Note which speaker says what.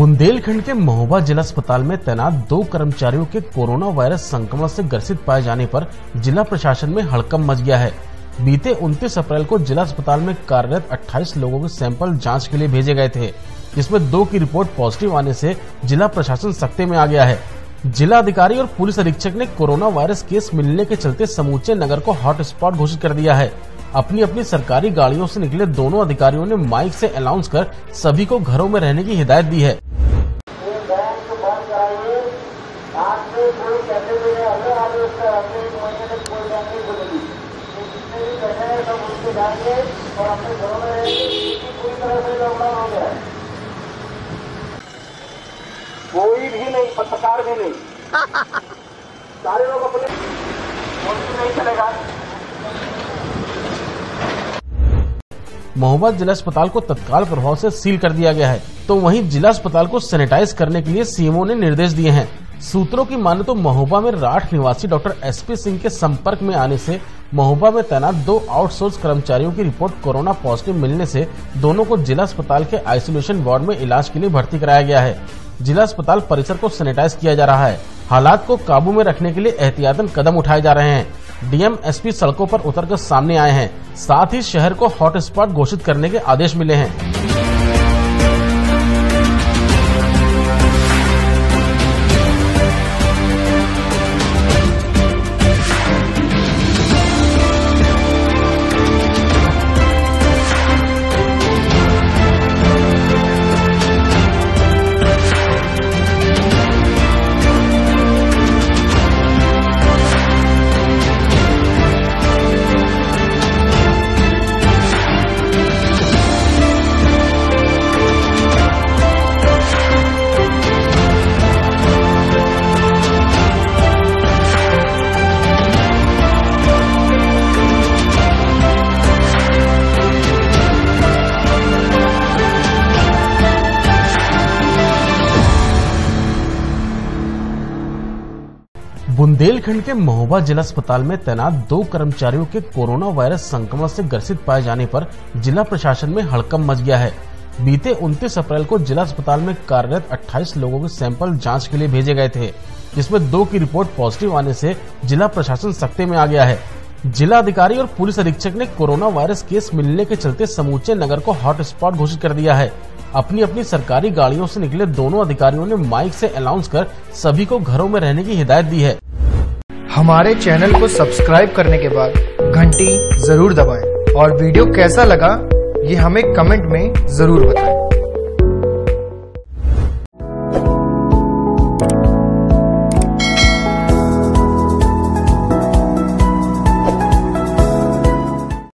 Speaker 1: बुंदेलखंड के महोबा जिला अस्पताल में तैनात 2 कर्मचारियों के कोरोना वायरस संक्रमण से ग्रसित पाए जाने पर जिला प्रशासन में हड़कंप मच गया है। बीते 29 अप्रैल को जिला अस्पताल में कार्यरत 28 लोगों के सैंपल जांच के लिए भेजे गए थे, जिसमें 2 की रिपोर्ट पॉजिटिव आने से जिला प्रशासन सख्ते में आ गया है। जिला अधिकारी और पुलिस अधीक्षक ने कोरोना वायरस केस मिलने के चलते समूचे नगर को हॉटस्पॉट घोषित कर दिया है। अपनी अपनी सरकारी गाड़ियों से निकले दोनों अधिकारियों ने माइक से अनाउंस कर सभी को घरों में रहने की हिदायत दी है।
Speaker 2: कोई भी नहीं, पत्रकार भी नहीं, सारे लोग अपने नहीं चलेगा।
Speaker 1: महोबा जिला अस्पताल को तत्काल प्रभाव से सील कर दिया गया है, तो वहीं जिला अस्पताल को सैनिटाइज करने के लिए सीएमओ ने निर्देश दिए हैं। सूत्रों की माने तो महोबा में राठ निवासी डॉक्टर एसपी सिंह के संपर्क में आने से महोबा में तैनात 2 आउटसोर्स कर्मचारियों की रिपोर्ट कोरोना पॉजिटिव मिलने से दोनों को जिला अस्पताल के आइसोलेशन वार्ड में इलाज के लिए भर्ती कराया गया है। जिला अस्पताल परिसर को सैनिटाइज किया जा रहा है। हालात को काबू में रखने के लिए एहतियातन कदम उठाए जा रहे हैं। डीएम एसपी सड़कों पर उतरकर सामने आए हैं। साथ ही शहर को हॉटस्पॉट घोषित करने के आदेश मिले हैं। बुंदेलखंड के महोबा जिला अस्पताल में तैनात 2 कर्मचारियों के कोरोना वायरस संक्रमण से ग्रसित पाए जाने पर जिला प्रशासन में हड़कंप मच गया है। बीते 29 अप्रैल को जिला अस्पताल में कार्यरत 28 लोगों के सैंपल जांच के लिए भेजे गए थे, जिसमें 2 की रिपोर्ट पॉजिटिव आने से जिला प्रशासन सख्ते में आ गया है। जिला अधिकारी और पुलिस अधीक्षक ने कोरोना वायरस केस मिलने के चलते समूचे नगर को हॉटस्पॉट घोषित कर दिया है। अपनी अपनी सरकारी गाड़ियों से निकले दोनों अधिकारियों ने माइक से अनाउंस कर सभी को घरों में रहने की हिदायत दी है।
Speaker 3: हमारे चैनल को सब्सक्राइब करने के बाद घंटी जरूर दबाएं और वीडियो कैसा लगा ये हमें कमेंट में जरूर बताएं।